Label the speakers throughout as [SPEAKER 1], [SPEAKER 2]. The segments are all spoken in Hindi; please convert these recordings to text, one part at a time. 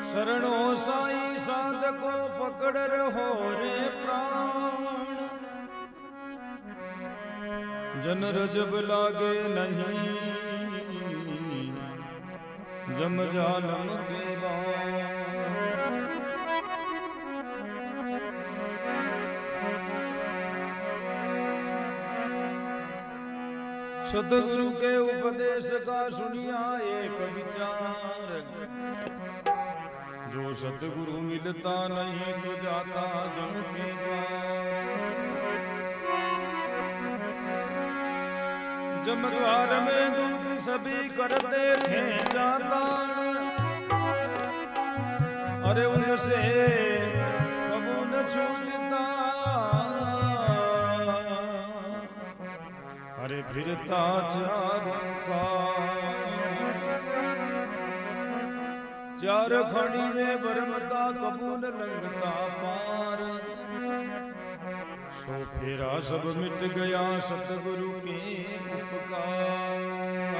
[SPEAKER 1] शरणो साई साधको पकड़ रहो रे प्राण। जन रजब लागे नहीं जम जालम के बाद। सतगुरु के उपदेश का सुनिया एक विचार। जो सतगुरु मिलता नहीं तो जाता जम के द्वार। जम द्वार में दूत सभी करते खेचा तान। अरे उनसे कबू न छूटता। अरे फिरता चारों का चार खड़ी में बरमता कबूल लंघता पार। सो फेरा सब मिट गया सतगुरु के उपकार।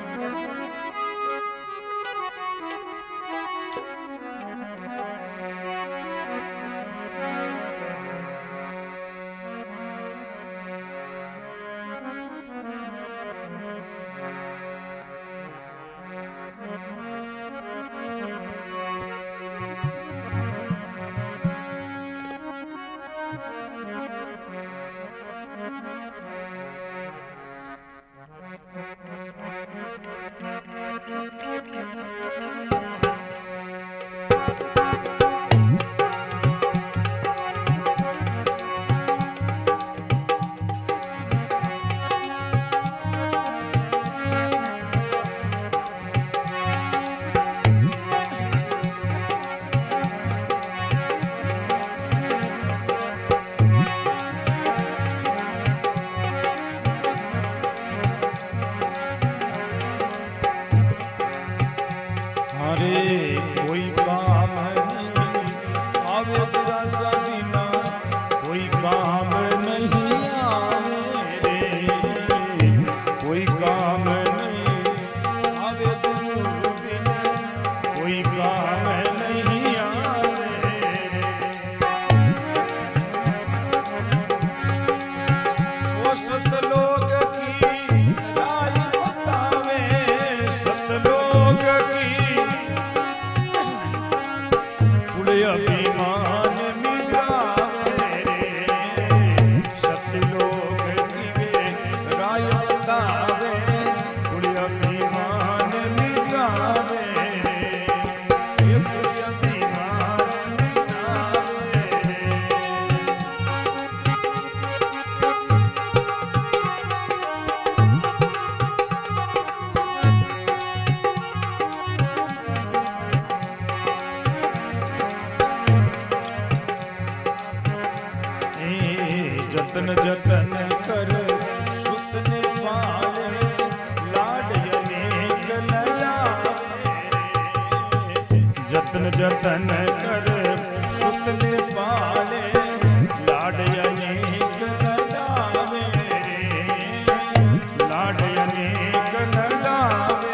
[SPEAKER 1] जतन जतन कर सुत ने पाले लाड अनेक लड़ावे। जतन जतन कर सुत ने पाले लाड अनेक लड़ावे। लाड अनेक लड़ावे।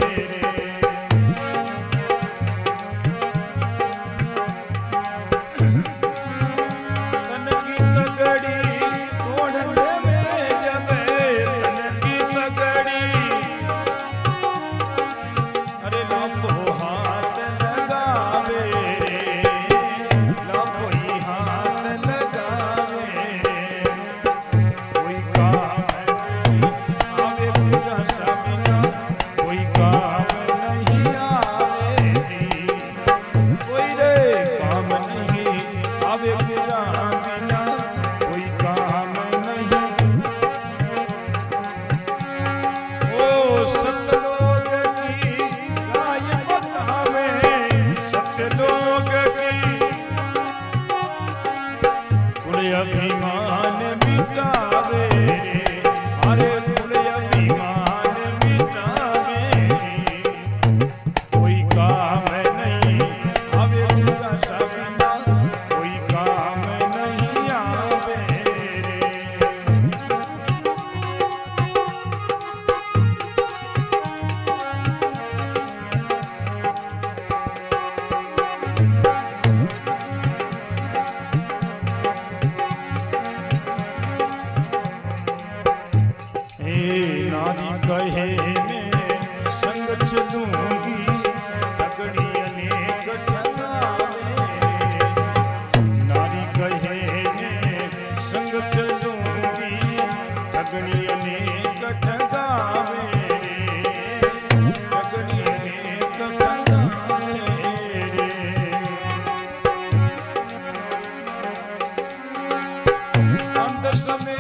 [SPEAKER 1] अभिमान मिटावे हरे कुल अभिमान मिटावे। कोई काम नहीं आवे पूरा सपना, कोई काम नहीं आवे रे। कहे ने संग चलूंगी तगड़ी अनेक ठगावे नारी कहे ने संग चलूंगी तगड़ी अनेक ठगावे तगड़ी अनेक ठगावे अंदर समय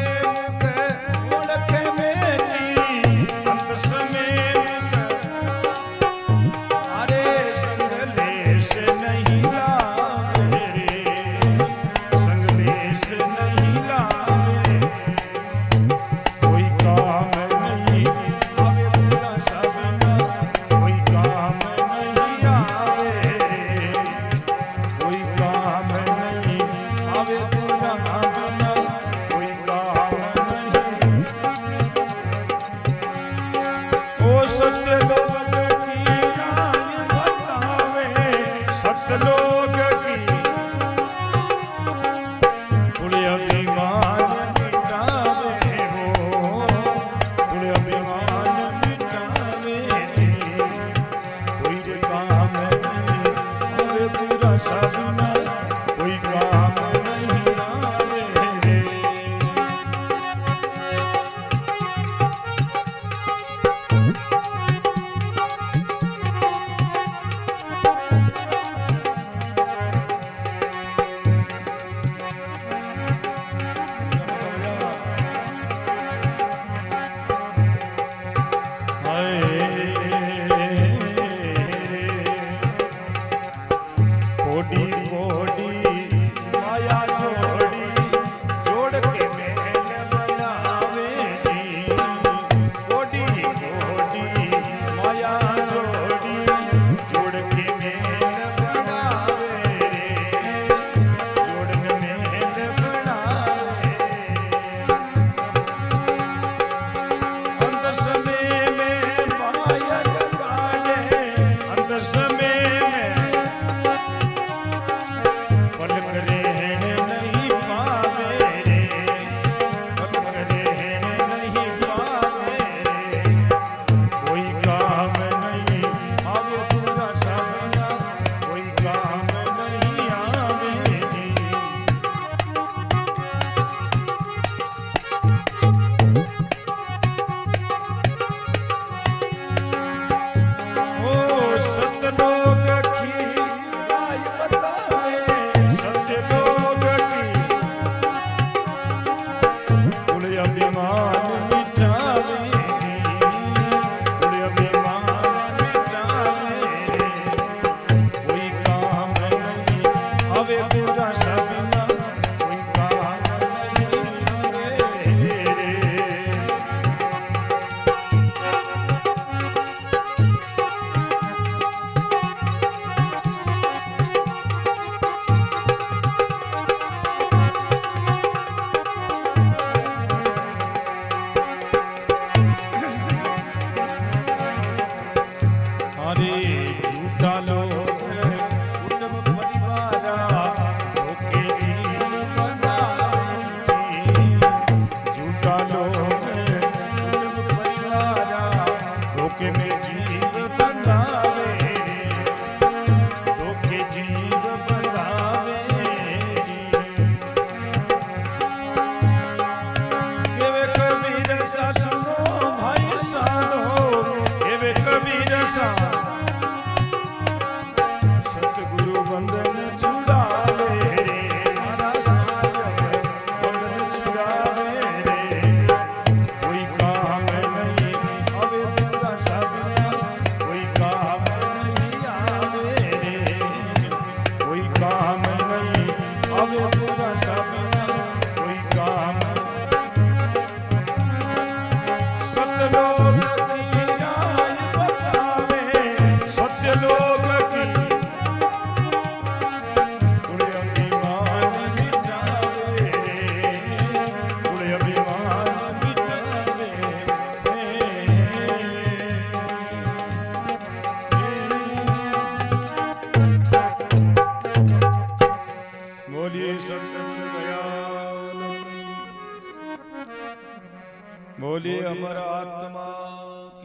[SPEAKER 1] बोलिए अमर आत्मा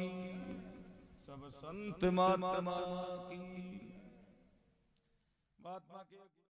[SPEAKER 1] संत महात्मा की महात्मा के